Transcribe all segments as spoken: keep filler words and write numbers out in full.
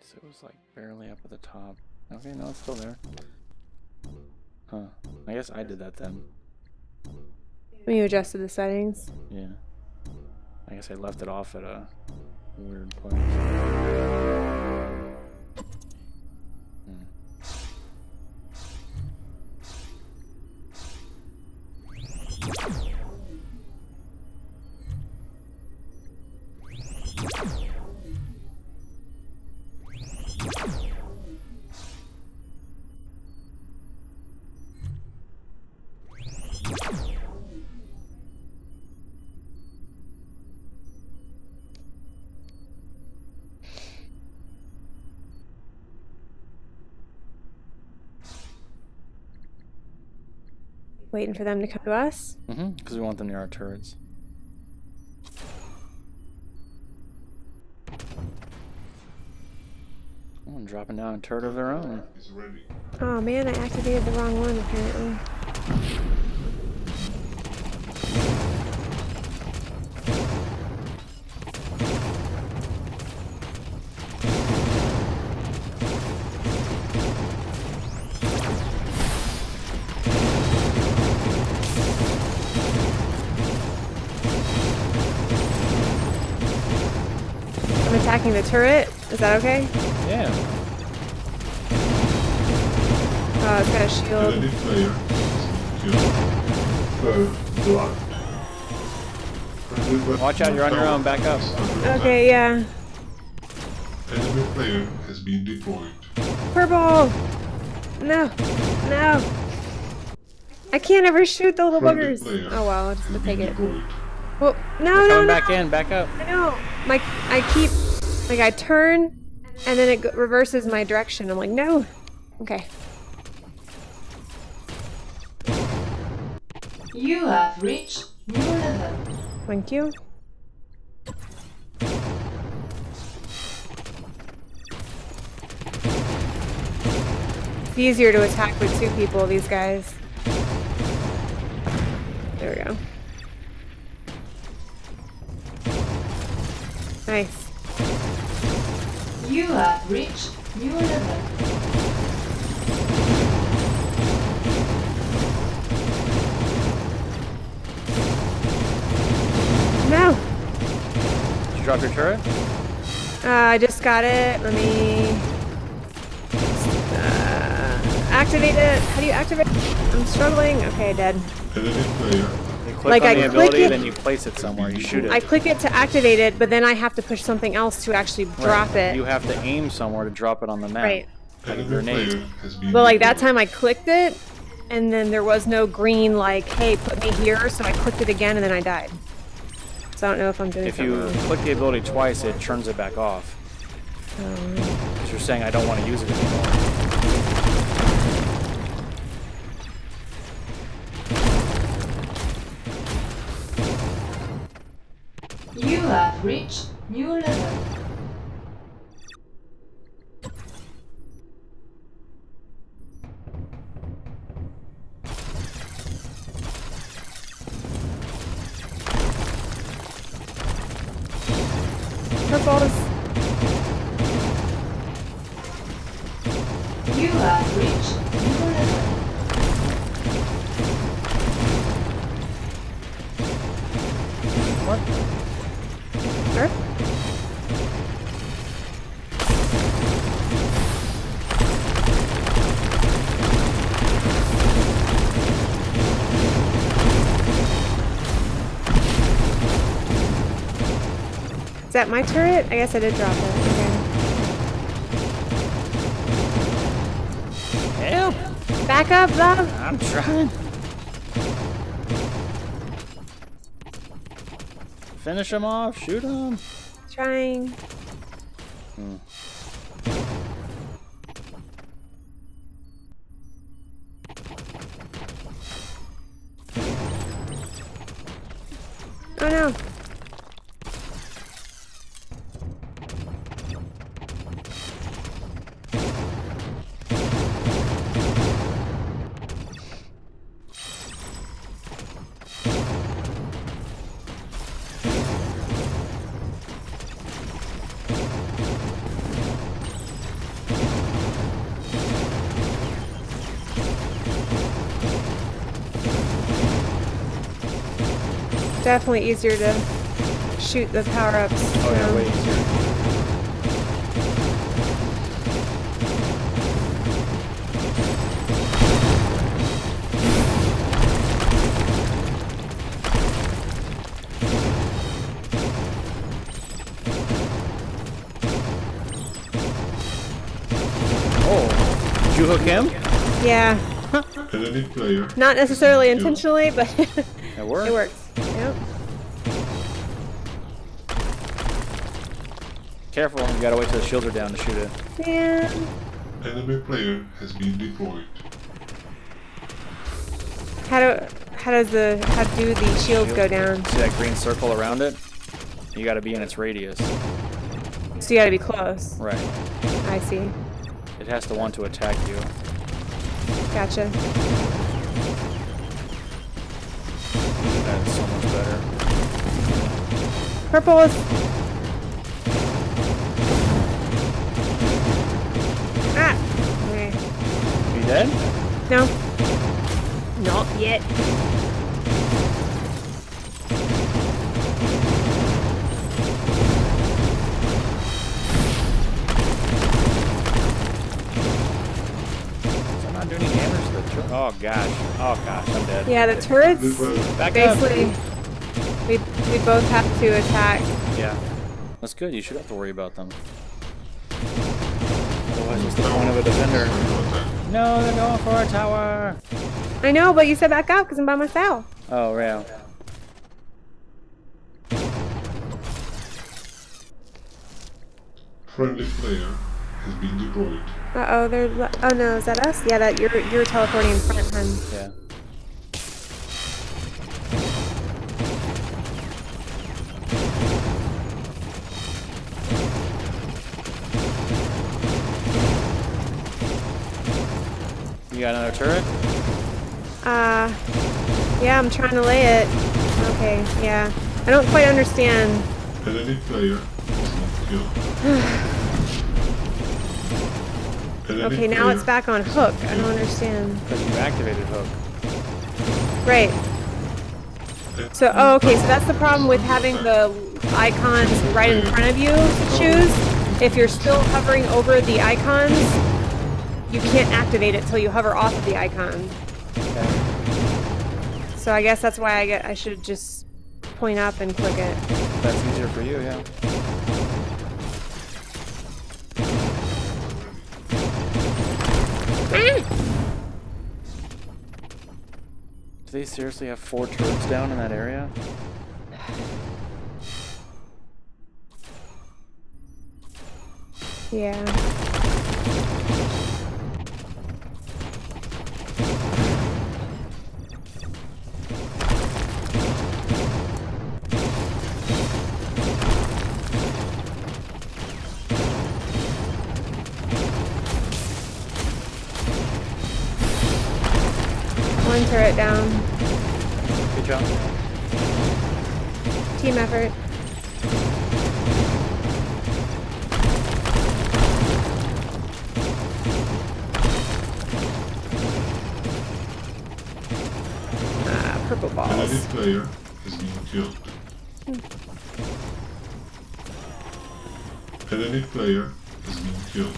guess it was like barely up at the top. Okay, no, it's still there. Huh. I guess I did that then. When you adjusted the settings? Yeah. I guess I left it off at a weird place. Hmm. Waiting for them to come to us? Mm-hmm, because we want them near our turrets. Oh, I'm dropping down a turret of their own. Oh man, I activated the wrong one apparently. I'm attacking the turret. Is that okay? Yeah. Oh, it's got a shield. Enemy player killed. Uh, Watch out, you're on your own. Back up. Okay, yeah. Enemy player has been deployed. Purple! No! No! I can't ever shoot the little Friendly buggers. player Oh well, I'll just has take been it. deployed. Well, no, They're no, coming no! back in. Back up. I know. My, I keep, like, I turn, and then it go- reverses my direction. I'm like, no. Okay. You have reached new level. Thank you. It's easier to attack with two people, these guys. There we go. Nice. You have reached new level. No! Did you drop your turret? Uh, I just got it. Let me... Uh, activate it. How do you activate it? I'm struggling. Okay, dead. Enemy player. You click Like, on I the click ability, it- then you place it somewhere. You shoot it. I click it to activate it, but then I have to push something else to actually drop it. You have to aim somewhere to drop it on the map. Right. Like a Enemy grenade. player has been But like that deployed. time I clicked it, and then there was no green like, hey, put me here, so I clicked it again and then I died. So I don't know if I'm doing If something you wrong. click the ability twice, it turns it back off. Um, Because you're saying I don't want to use it anymore. You have reached new level. purples. You have reached new level. What? Sure. Is that my turret? I guess I did drop it. Okay. Help! Back up, love. I'm trying. Finish him off. Shoot him. Trying. Hmm. Oh no. definitely easier to shoot the power-ups. Oh yeah, um, way easier. Oh, did you hook him? Yeah, Enemy player. not necessarily Killed. intentionally, but It worked. it works. Yep. Careful, you gotta wait till the shields are down to shoot it. Man. Enemy player has been deployed. How do how does the how do the shields go down? See that green circle around it? You gotta be in its radius. So you gotta be close. Right. I see. It has to want to attack you. Gotcha. That's so much better. Purple is. Ah. Okay. You dead? No. Not yet. So I'm not doing any damage to the tur- Oh gosh. Oh gosh, I'm dead. Yeah, the turrets. Back Basically, up. we we both have to attack. Yeah. That's good. You should have to worry about them. Otherwise, what's the point of a defender? No, they're going for our tower. I know, but you said back up because I'm by myself. Oh, yeah. Friendly player has been deployed. Uh oh, there's. Oh no, is that us? Yeah, that you're you're teleporting in front, hun. Yeah. You got another turret? Uh, yeah, I'm trying to lay it. Okay, yeah. I don't quite understand. Enemy player has been killed. Enemy Okay, now player it's back on hook. I don't understand. Because you activated hook. Right. So, oh, okay, so that's the problem with having the icons right in front of you to choose. If you're still hovering over the icons, you can't activate it till you hover off of the icon. Okay. So I guess that's why I get I should just point up and click it. That's easier for you, yeah. Do they seriously have four turrets down in that area? Yeah. One turret down. Good job. Team effort. Ah, purple Enemy balls. player has been killed. Enemy player has been killed.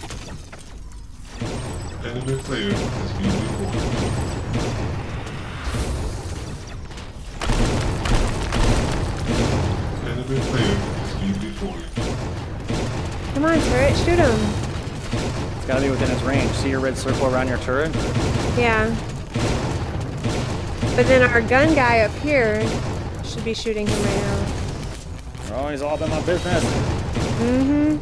Enemy player has been deployed. Enemy player has been deployed. Come on, turret, shoot him. It's gotta be within its range. See your red circle around your turret? Yeah. But then our gun guy up here should be shooting him right now. Oh, he's all about my business. Mm-hmm.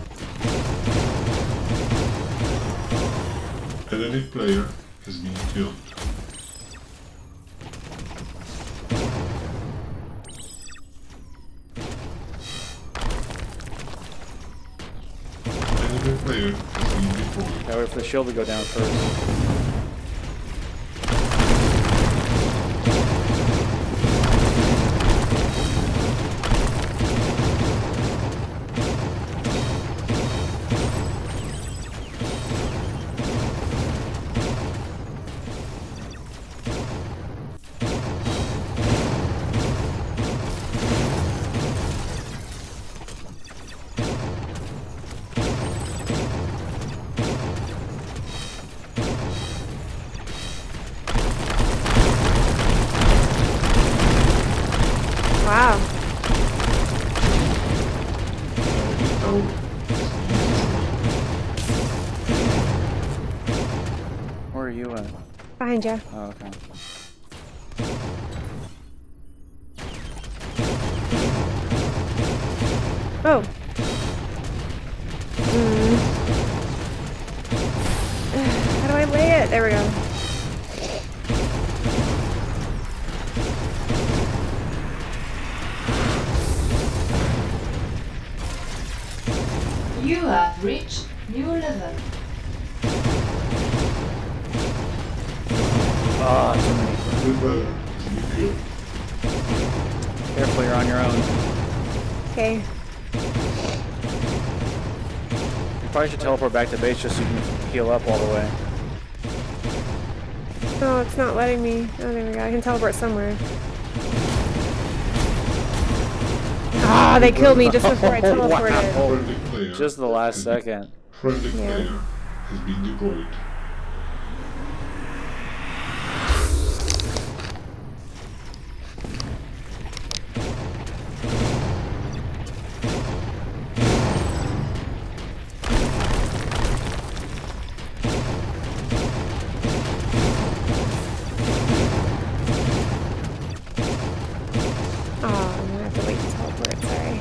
Enemy player has been killed. Enemy player has been deployed. Gotta wait for the shield to go down first. are you at? Behind you. Oh, okay. Oh. Hmm. How do I lay it? There we go. You have reached new level. Oh, too many. Friendly player has been killed. Careful, you're on your own. Okay. You probably should teleport back to base just so you can heal up all the way. No, it's not letting me. Oh, there we go. I can teleport somewhere. Ah, they killed me just before I teleported. Wow. Friendly player. Just the last has been- second. Friendly Yeah. player has been deployed. Oh, I'm gonna have to wait to teleport. Sorry.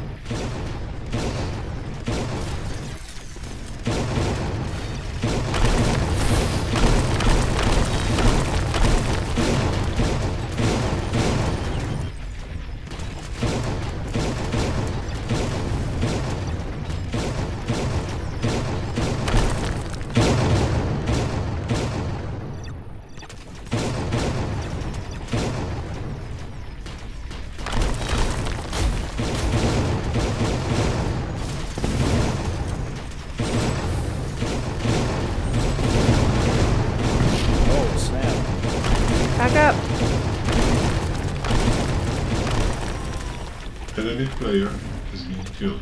Oh, snap. Back up. Enemy player has been killed.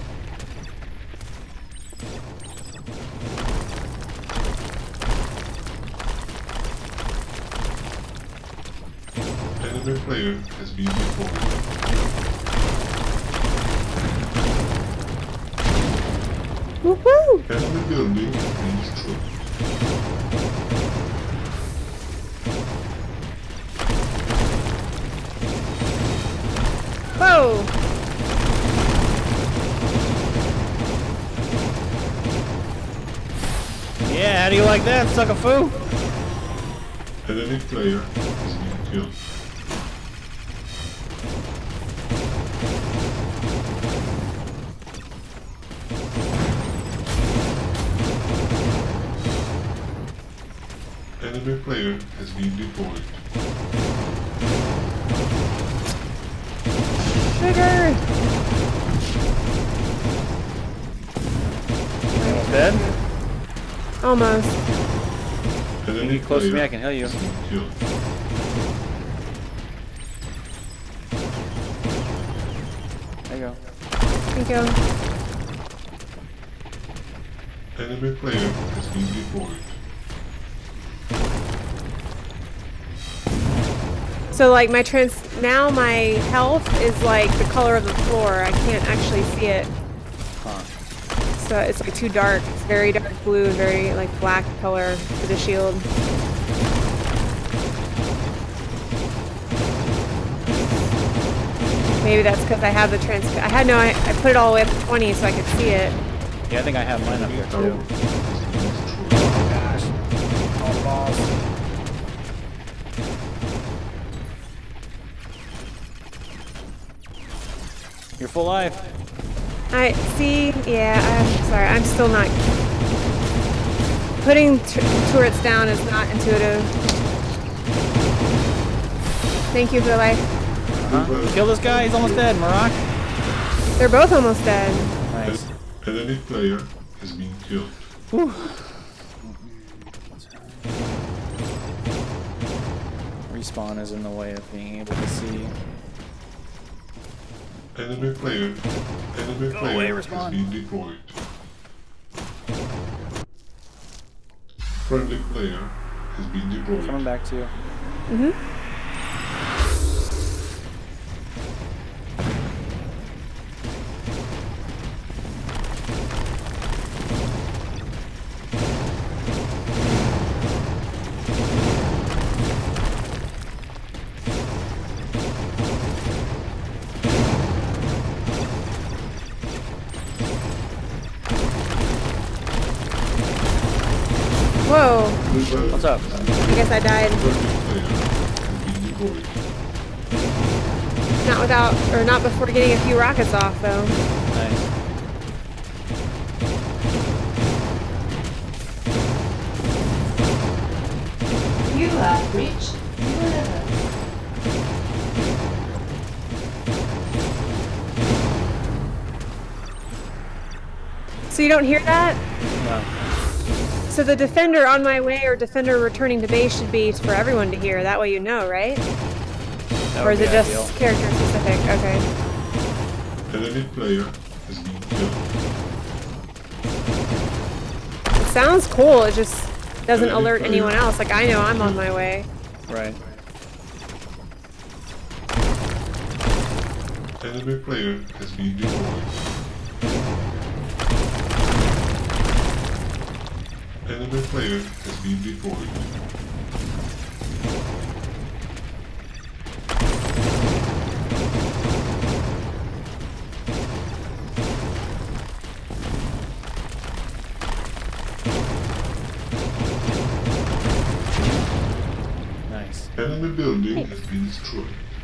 Enemy player has been deployed. Woohoo! Enemy building has been destroyed. Whoa! Yeah, how do you like that, sucker-foo? Enemy player has been killed. Enemy player has been deployed. Sugar! Almost dead? Almost. Enemy get close to me, player I can heal you. has been killed. There you go. Thank you. Enemy player has been deployed. So like my trans now my health is like the color of the floor. I can't actually see it. Huh. So it's like too dark. It's very dark blue and very like black color for the shield. Maybe that's because I have the trans. I had no. I, I put it all the way up to twenty so I could see it. Yeah, I think I have mine up here Tower too. has been destroyed. Gosh. All the balls. You're full life. I see. Yeah, I'm sorry. I'm still not. Putting t turrets down is not intuitive. Thank you for the life. Uh-huh. Kill this guy, he's almost dead, Marak. They're both almost dead. Nice. Enemy player has been killed. Whew. Respawn is in the way of being able to see. Enemy player. Enemy Go player away, has respawn. been deployed. Friendly player has been deployed. Coming back to you. Mm-hmm. Whoa. What's up? I guess I died. Not without, or not before getting a few rockets off, though. Nice. You have reached new level. So you don't hear that? No. So the defender on my way or defender returning to base should be for everyone to hear. That way you know, right? That Or would is be it just ideal. character specific? Okay. Enemy player has been killed. It sounds cool. It just doesn't Enemy alert player. anyone else. Like I know I'm on my way. Right. Enemy player has been deployed. Enemy player has been deployed. Nice. Enemy building has been destroyed.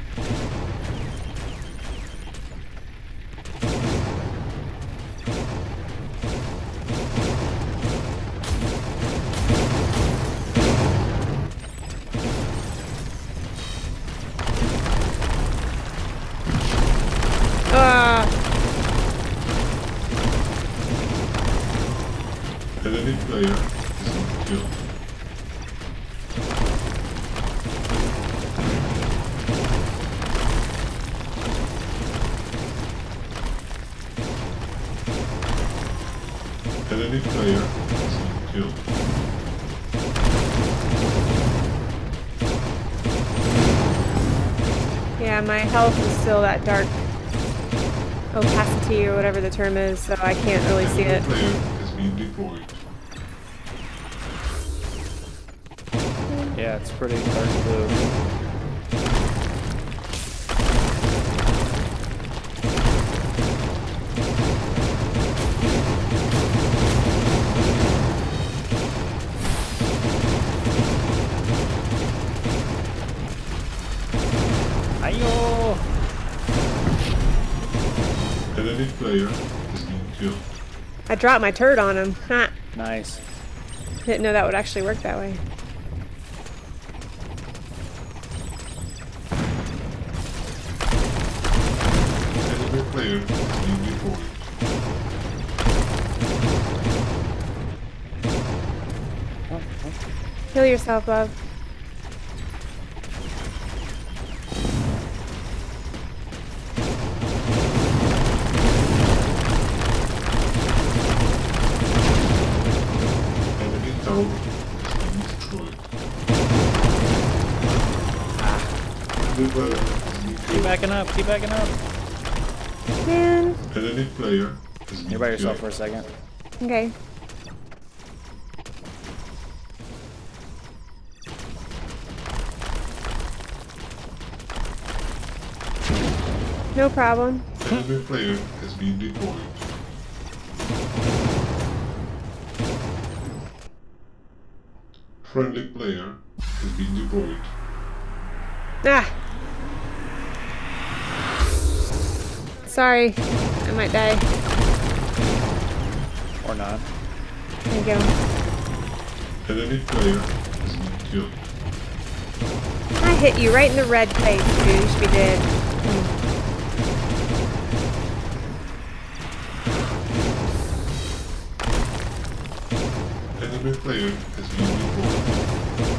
Ah, Enemy player has been killed. Enemy player has been killed. yeah, my health is still that dark opacity or whatever the term is, so I can't really see it. Enemy player has been deployed. Yeah, it's pretty dark blue. Ayo! Enemy player has been killed. I dropped my turret on him. Ha! Nice. Didn't know that would actually work that way. Enemy player has been deployed. Oh, oh. Heal yourself, love. Enemy tower has been destroyed. Enemy player has been Keep killed. backing up, keep backing up. Man. Enemy player has been You're by yourself for killed. a second. Okay. No problem. Enemy player has been deployed. Friendly player has been deployed. Ah! Sorry. I might die. Or not. There you go. Enemy player has been killed. I hit you right in the red face, dude. You should be dead. Mm. Enemy player has been deployed.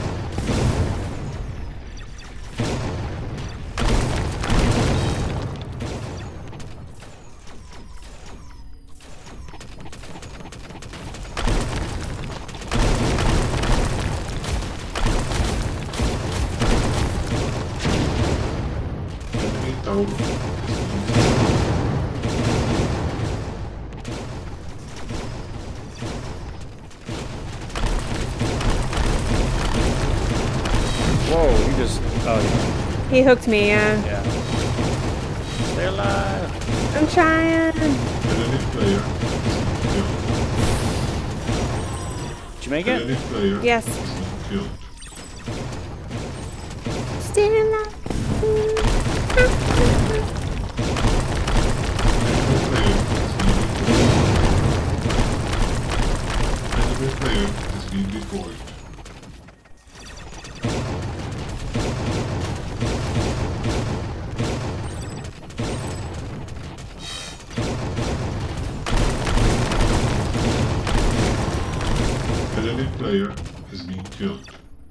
Enemy tower has been destroyed. Whoa, you just. Oh, yeah. He hooked me, yeah. Yeah. Stay alive. I'm trying. Enemy player has been killed. Did you make it? Enemy player Yes. has been killed. Still alive. Enemy player has been deployed. Enemy player has been killed.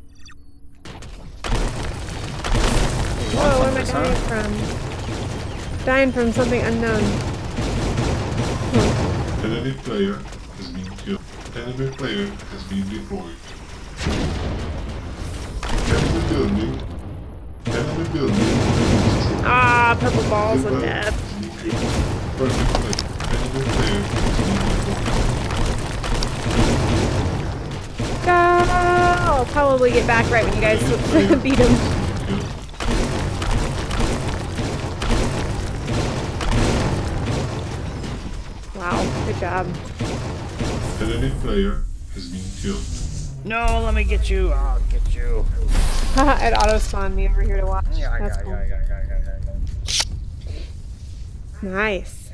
Whoa, what am I This, dying huh? from? Dying from something unknown. Enemy player has been killed. Enemy player has been deployed. Enemy building. Enemy building. Ah, purple balls of Goodbye. death. Perfect play. Enemy player has been deployed. Go! I'll probably get back right when you guys beat him. Killed. Wow, good job. Enemy player has been killed. No, let me get you. I'll get you. It auto spawned me over here to watch. Yeah, That's yeah, cool. yeah, yeah, yeah, yeah, yeah. Nice.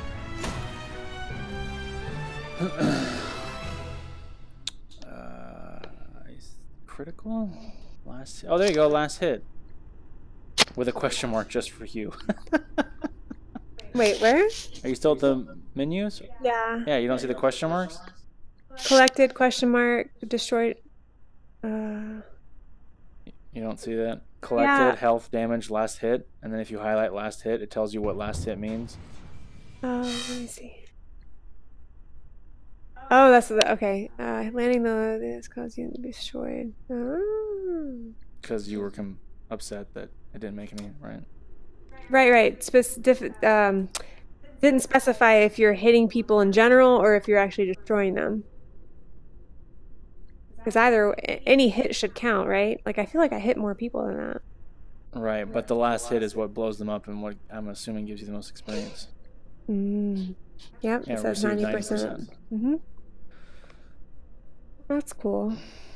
Uh, is critical? Last. Oh, there you go. Last hit. With a question mark just for you. Wait, where? Are you still at the menus? Yeah. Yeah, you don't see the question marks? Collected, question mark, destroyed. Uh, You don't see that? Collected, Yeah. health, damage, last hit. And then if you highlight last hit, it tells you what last hit means. oh, let me see. Oh, that's the, okay. Uh, landing the, this caused you to be destroyed. Oh. Because you were com upset that it didn't make any, right? Right, right. Spec- diff- um, didn't specify if you're hitting people in general or if you're actually destroying them. Because either any hit should count, right? Like I feel like I hit more people than that. Right, but the last hit is what blows them up and what I'm assuming gives you the most experience. Mm. Yep, Yeah, it says received ninety percent. ninety percent. Mm-hmm. That's cool.